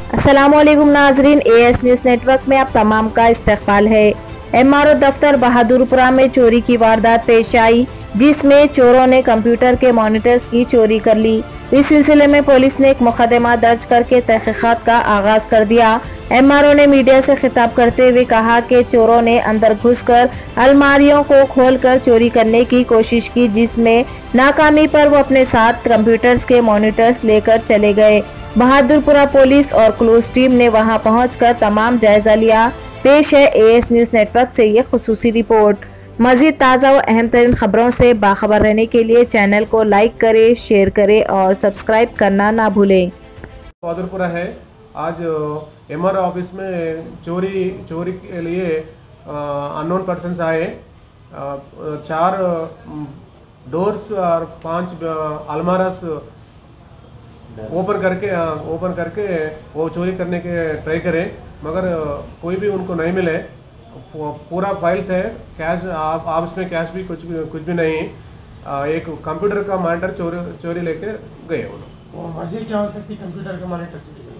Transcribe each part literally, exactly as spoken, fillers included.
अस्सलामुअलैकुम नाजरीन, as news network में आप तमाम का इस्तकबाल है। एमआरओ दफ्तर बहादुरपुरा में चोरी की वारदात पेश आई, जिसमें चोरों ने कंप्यूटर के मॉनिटर्स की चोरी कर ली। इस सिलसिले में पुलिस ने एक मुकदमा दर्ज करके तहकीकात का आगाज कर दिया। एमआरओ ने मीडिया से खिताब करते हुए कहा कि चोरों ने अंदर घुसकर अलमारियों को खोलकर चोरी करने की कोशिश की, जिसमें नाकामी पर वो अपने साथ कंप्यूटर्स के मॉनिटर्स लेकर चले गए। बहादुरपुरा पुलिस और क्लूज टीम ने वहां पहुंचकर तमाम जायजा लिया। पेश है एएस न्यूज़ नेटवर्क से ये खुसूसी रिपोर्ट। मजीद ताज़ा व अहम तरीन खबरों से बाखबर रहने के लिए चैनल को लाइक करें, शेयर करें और सब्सक्राइब करना ना भूलें। बहादुरपुरा है। आज एमआरओ ऑफिस में चोरी चोरी के लिए अननोन पर्सन्स आए। आ, चार डोर्स और पांच अलमारास ओपन करके ओपन करके वो चोरी करने के ट्राई करें, मगर कोई भी उनको नहीं मिले। पूरा फाइल्स है, कैश आप आप इसमें कैश भी कुछ भी कुछ भी नहीं। एक कंप्यूटर का मॉनिटर चोरी चोरी लेके गए वो लोग। वजह क्या हो सकती कंप्यूटर का मॉनिटर चोरी?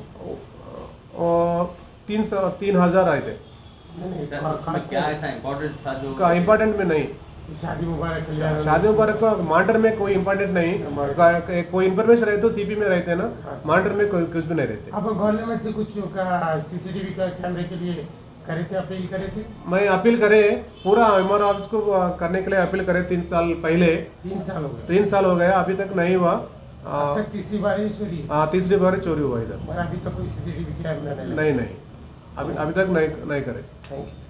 तीन सौ तीन हजार आए थे। क्या ऐसा इम्पोर्टेंट था जो का इम्पोर्टेंट में नहीं? शादी मुबारक शादी मुबारक का मॉनिटर में कोई इम्पोर्टेंट नहीं। कोई इन्फॉर्मेशन रहते तो सीपी में रहते ना, मॉनिटर में कोई कुछ भी नहीं रहते। आप गवर्नमेंट से कुछ सीसीटीवी का कैमरे के लिए करे थे, अपील करे थे? मैं अपील करे, पूरा एमआरओ ऑफिस को करने के लिए अपील करे तीन साल पहले। तीन साल हो गए तीन साल हो गया, अभी तक नहीं हुआ। अब तक तीसरी बार ही चोरी? हाँ, तीसरी बार चोरी हुआ इधर। अभी तक कोई सीसीटीवी कैमरा नहीं? नहीं नहीं, अभी अभी तक नहीं नहीं करे। Thank you.